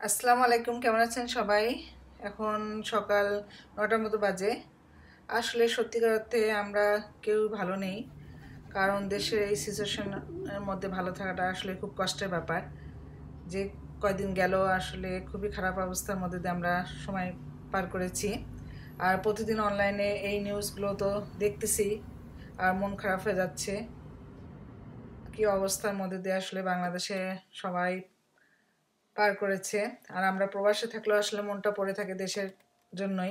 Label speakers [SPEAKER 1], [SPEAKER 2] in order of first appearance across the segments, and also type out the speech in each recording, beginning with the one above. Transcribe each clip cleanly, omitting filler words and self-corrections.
[SPEAKER 1] আসসালামু আলাইকুম, কেমন আছেন সবাই? এখন সকাল ৯টার মতো বাজে। আসলে সত্যিকার অর্থে আমরা কেউ ভালো নেই, কারণ দেশের এই সিচুয়েশনের মধ্যে ভালো থাকাটা আসলে খুব কষ্টের ব্যাপার। যে কয়দিন গেল আসলে খুবই খারাপ অবস্থার মধ্যে দিয়ে আমরা সময় পার করেছি। আর প্রতিদিন অনলাইনে এই নিউজগুলো তো দেখতেছি, আর মন খারাপ হয়ে যাচ্ছে। কি অবস্থার মধ্যে দিয়ে আসলে বাংলাদেশে সবাই পার করেছে। আর আমরা প্রবাসে থাকলেও আসলে মনটা পড়ে থাকে দেশের জন্যই।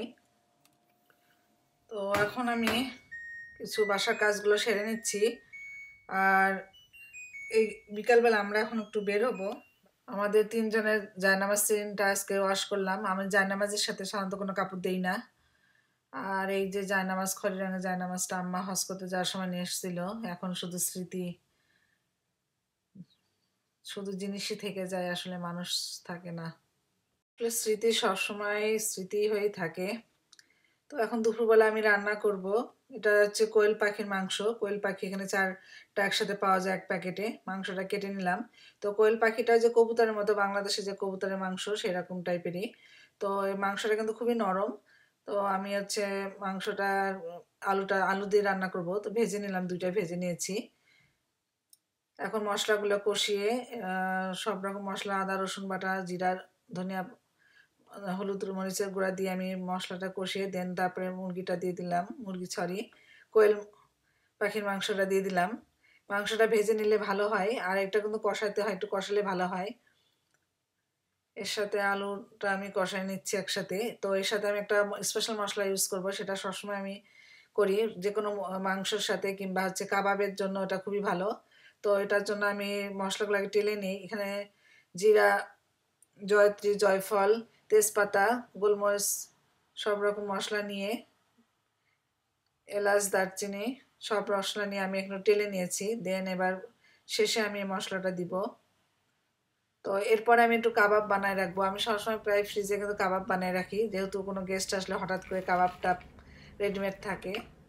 [SPEAKER 1] তো এখন আমি কিছু বাসার কাজগুলো সেরে নিচ্ছি। আর এই বিকালবেলা আমরা এখন একটু বের হব। আমাদের তিনজনের জায়নামাজ তিনটা আজকে ওয়াশ করলাম। আমি জায়নামাজের সাথে সাধারণত কোনো কাপড় দেই না। আর এই যে জায়নামাজ, খয়েরি রঙের জায়নামাজটা আম্মা হজ করতে যাওয়ার সময় নিয়ে এসেছিল। এখন শুধু স্মৃতি, শুধু জিনিসই থেকে যায়, আসলে মানুষ থাকে না। আসলে স্মৃতি সবসময় স্মৃতি হয়েই থাকে। তো এখন দুপুরবেলা আমি রান্না করব। এটা হচ্ছে কোয়েল পাখির মাংস। কোয়েল পাখি এখানে 4টা একসাথে পাওয়া যায় এক প্যাকেটে। মাংসটা কেটে নিলাম। তো কোয়েল পাখিটা যে কবুতরের মতো, বাংলাদেশে যে কবুতরের মাংস সেরকম টাইপেরই। তো এই মাংসটা কিন্তু খুবই নরম। তো আমি হচ্ছে মাংসটা, আলু দিয়ে রান্না করব। তো ভেজে নিলাম, 2টা ভেজে নিয়েছি। এখন মশলাগুলো কষিয়ে সব রকম মশলা, আদা রসুন বাটা, জিরা, ধনিয়া, হলুদ মরিচের গুঁড়া দিয়ে আমি মশলাটা কষিয়ে দেন তারপরে মুরগিটা দিয়ে দিলাম, কোয়েল পাখির মাংসটা দিয়ে দিলাম। মাংসটা ভেজে নিলে ভালো হয়, আর এটা কিন্তু কষাতে হয়, একটু কষালে ভালো হয়। এর সাথে আলুটা আমি কষাই নিচ্ছি একসাথে। তো এর সাথে আমি একটা স্পেশাল মশলা ইউজ করব, সেটা সবসময় আমি করি যে কোনো মাংসের সাথে, কিংবা হচ্ছে কাবাবের জন্য এটা খুবই ভালো। তো এটার জন্য আমি মশলাগুলোকে টেলে নিই। এখানে জিরা, জয়ত্রী, জয়ফল, তেজপাতা, গোলমরিচ, সব রকম মশলা নিয়ে, এলাচ, দারচিনি, সব মশলা নিয়ে আমি একটু টেলে নিয়েছি। দেন এবার শেষে আমি এই মশলাটা দিব। তো এরপরে আমি একটু কাবাব বানায় রাখবো। আমি সবসময় প্রায় ফ্রিজে কিন্তু কাবাব বানায় রাখি, যেহেতু কোনো গেস্ট আসলে হঠাৎ করে কাবাবটা রেডিমেড থাকে।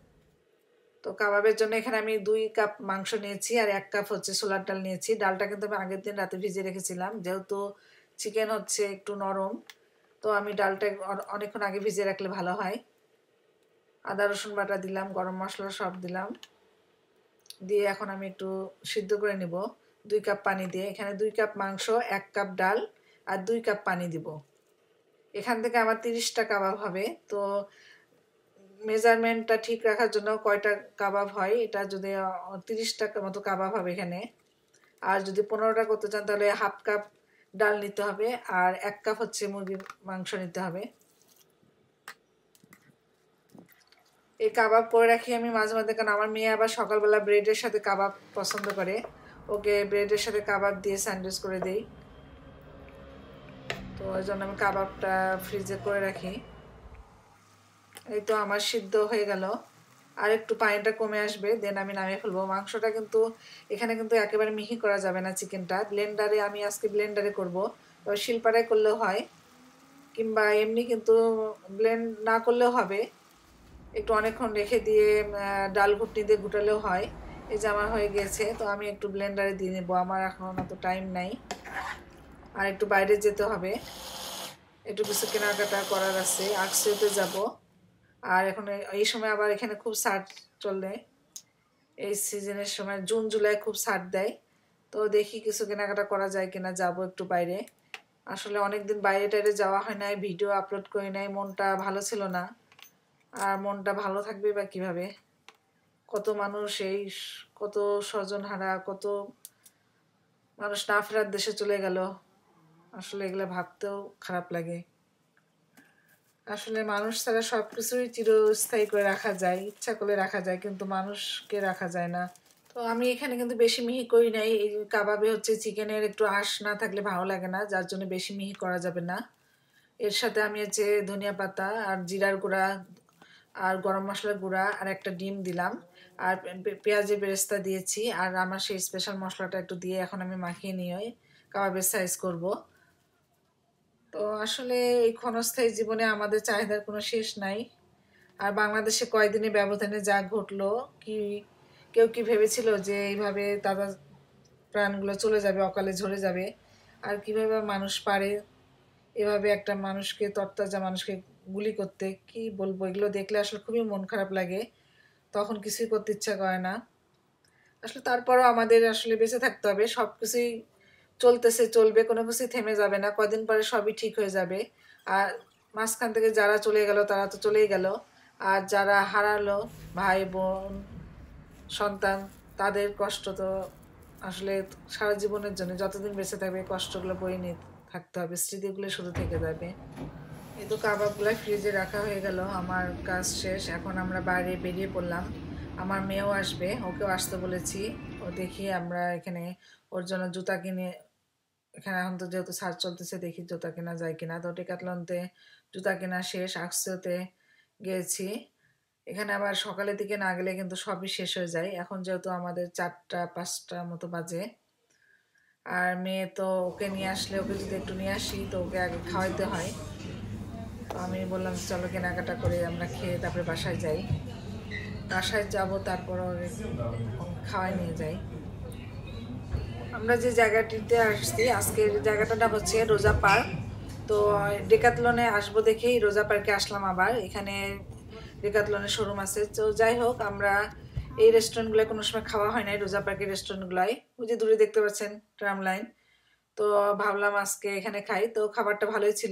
[SPEAKER 1] তো কাবাবের জন্য এখানে আমি 2 কাপ মাংস নিয়েছি, আর 1 কাপ হচ্ছে ছোলার ডাল নিয়েছি। ডালটা কিন্তু আমি আগের দিন রাতে ভিজিয়ে রেখেছিলাম, যেহেতু চিকেন হচ্ছে একটু নরম। তো আমি ডালটা অনেকক্ষণ আগে ভিজিয়ে রাখলে ভালো হয়। আদা রসুন বাটা দিলাম, গরম মশলা সব দিলাম, দিয়ে এখন আমি একটু সিদ্ধ করে নিব 2 কাপ পানি দিয়ে। এখানে 2 কাপ মাংস, 1 কাপ ডাল, আর 2 কাপ পানি দিব। এখান থেকে আমার 30টা কাবাব হবে। তো মেজারমেন্টটা ঠিক রাখার জন্য কয়টা কাবাব হয়, এটা যদি 30টা মতো কাবাব হবে এখানে। আর যদি 15টা করতে চান তাহলে 1/2 কাপ ডাল নিতে হবে, আর 1 কাপ হচ্ছে মুরগির মাংস নিতে হবে। এই কাবাব করে রাখি আমি মাঝে মাঝে, কারণ আমার মেয়ে আবার সকালবেলা ব্রেডের সাথে কাবাব পছন্দ করে। ওকে ব্রেডের সাথে কাবাব দিয়ে স্যান্ডউইচ করে দেই। তো ওই জন্য আমি কাবাবটা ফ্রিজে করে রাখি। এই তো আমার সিদ্ধ হয়ে গেল, আর একটু পানিটা কমে আসবে, দেন আমি নামিয়ে ফেলবো। মাংসটা কিন্তু এখানে কিন্তু একেবারে মিহি করা যাবে না। চিকেনটা ব্লেন্ডারে, আমি আজকে ব্লেন্ডারে করবো। তবে শিলপাটায় করলেও হয়, কিংবা এমনি কিন্তু ব্লেন্ড না করলেও হবে। একটু অনেকক্ষণ রেখে দিয়ে ডাল ঘুটনি দিয়ে ঘুটালেও হয়। এই যে আমার হয়ে গেছে, তো আমি একটু ব্লেন্ডারে দিয়ে নেবো, আমার এখন অত টাইম নাই। আর একটু বাইরে যেতে হবে, একটু কিছু কেনাকাটা করার আছে, আকসিওতে যাব। আর এখন এই সময় আবার এখানে খুব ছাড় চলে। এই সিজনের সময় জুন জুলাই খুব ছাড় দেয়। তো দেখি কিছু কেনাকাটা করা যায় কিনা, যাব একটু বাইরে। আসলে অনেকদিন বাইরে টাইরে যাওয়া হয় নাই, ভিডিও আপলোড করি নাই, মনটা ভালো ছিল না। আর মনটা ভালো থাকবে বা কিভাবে, কত মানুষ এই, কত স্বজনহারা, কত মানুষ না ফেরার দেশে চলে গেল। আসলে এগুলো ভাবতেও খারাপ লাগে। আসলে মানুষ ছাড়া সব কিছুই চিরস্থায়ী করে রাখা যায়, ইচ্ছা করলে রাখা যায়, কিন্তু মানুষকে রাখা যায় না। তো আমি এখানে কিন্তু বেশি মিহি করি নাই। এই কাবাবে হচ্ছে চিকেনের একটু আঁশ না থাকলে ভালো লাগে না, যার জন্য বেশি মিহি করা যাবে না। এর সাথে আমি হচ্ছে ধনিয়া পাতা আর জিরার গুঁড়া আর গরম মশলার গুঁড়া আর একটা ডিম দিলাম, আর পেঁয়াজের বেরেস্তা দিয়েছি, আর আমার সেই স্পেশাল মশলাটা একটু দিয়ে এখন আমি মাখিয়ে নিয়ে কাবাবের সাইজ করব। তো আসলে এই ক্ষণস্থায়ী জীবনে আমাদের চাহিদার কোনো শেষ নাই। আর বাংলাদেশে কয়েকদিনের ব্যবধানে যা ঘটলো, কি কেউ কি ভেবেছিল যে এইভাবে তাদের প্রাণগুলো চলে যাবে, অকালে ঝরে যাবে? আর কিভাবে মানুষ পারে এভাবে একটা মানুষকে, তরতাজা মানুষকে গুলি করতে, কি বলবো, এগুলো দেখলে আসলে খুবই মন খারাপ লাগে, তখন কিছুই করতে ইচ্ছা করে না। আসলে তারপরও আমাদের আসলে বেঁচে থাকতে হবে, সব কিছুই চলতেছে, চলবে, কোনো কিছুই থেমে যাবে না, কদিন পরে সবই ঠিক হয়ে যাবে। আর মাঝখান থেকে যারা চলে গেল তারা তো চলেই গেল, আর যারা হারালো ভাই বোন সন্তান, তাদের কষ্ট তো আসলে সারা জীবনের জন্য, যতদিন বেঁচে থাকবে কষ্টগুলো বয়ে নিয়ে থাকতে হবে, স্মৃতিগুলো শুধু থেকে যাবে। এই তো কাবাবগুলো ফ্রিজে রাখা হয়ে গেল, আমার কাজ শেষ, এখন আমরা বাইরে বেরিয়ে পড়লাম। আমার মেয়েও আসবে, ওকেও আসতে বলেছি। ও দেখি আমরা এখানে ওর জন্য জুতা কিনে, এখানে এখন তো যেহেতু সার্চ চলতেছে, দেখি জুতা কেনা যায় কিনা। তো ডেকাথলনতে জুতা কেনা শেষ, আকসোতে গিয়েছি। এখানে আবার সকালের দিকে না গেলে কিন্তু সবই শেষ হয়ে যায়, এখন যেহেতু আমাদের 4টা 5টা মতো বাজে। আর মেয়ে তো, ওকে নিয়ে আসলে, ওকে যদি একটু নিয়ে আসি তো ওকে আগে খাওয়াইতে হয়। তো আমি বললাম চলো কেনাকাটা করে আমরা খেয়ে তারপরে বাসায় যাই। বাসায় যাব, তারপর খাওয়াই নিয়ে যাই। আমরা যে জায়গাটিতে আসছি, আজকের জায়গাটার নাম হচ্ছে রোজা পার্ক। তো ডেকাথলনে আসবো দেখেই রোজা পার্কে আসলাম আবার। এখানে ডেকাথলনের শোরুম আছে। তো যাই হোক, আমরা এই রেস্টুরেন্টগুলোয় কোনো সময় খাওয়া হয় নাই, রোজা পার্কের রেস্টুরেন্টগুলোয়, ওই যে দূরে দেখতে পাচ্ছেন ট্রাম লাইন। তো ভাবলাম আজকে এখানে খাই, তো খাবারটা ভালোই ছিল।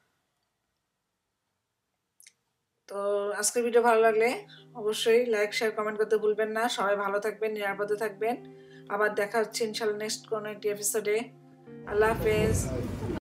[SPEAKER 1] তো আজকের ভিডিও ভালো লাগলে অবশ্যই লাইক শেয়ার কমেন্ট করতে ভুলবেন না। সবাই ভালো থাকবেন, নিরাপদে থাকবেন। আবার দেখা হচ্ছে ইনশাল্লাহ নেক্সট কোনো একটি এপিসোডে। আল্লাহ হাফেজ।